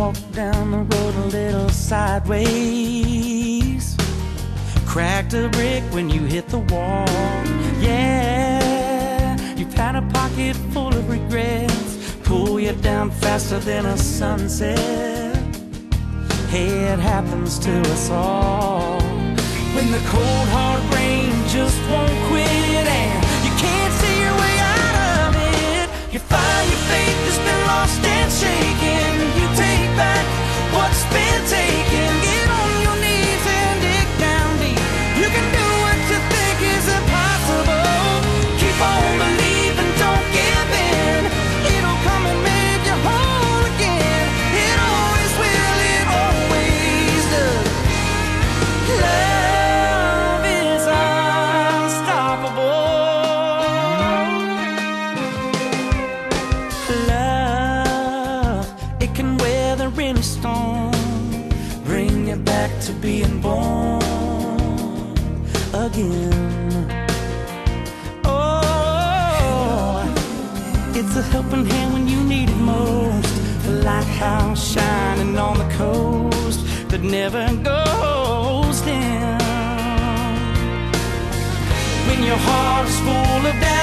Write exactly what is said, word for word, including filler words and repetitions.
walk down the road a little sideways. Cracked a brick when you hit the wall. Yeah, you've had a pocket full of regrets, pull you down faster than a sunset. Hey, it happens to us all. When the cold hard rain just won't quit and you can't see your way out of it, you find your faith has been lost and shaken. You take back what's been taken. Get on your knees and dig down deep. You can do what you think is impossible. Keep on believing, don't give in. It'll come and make you whole again. It always will, it always does. Love is unstoppable. Love, it can weather any storm, bring you back to being born again. Oh, it's a helping hand when you need it most. The lighthouse shining on the coast that never goes down. When your heart is full of doubt,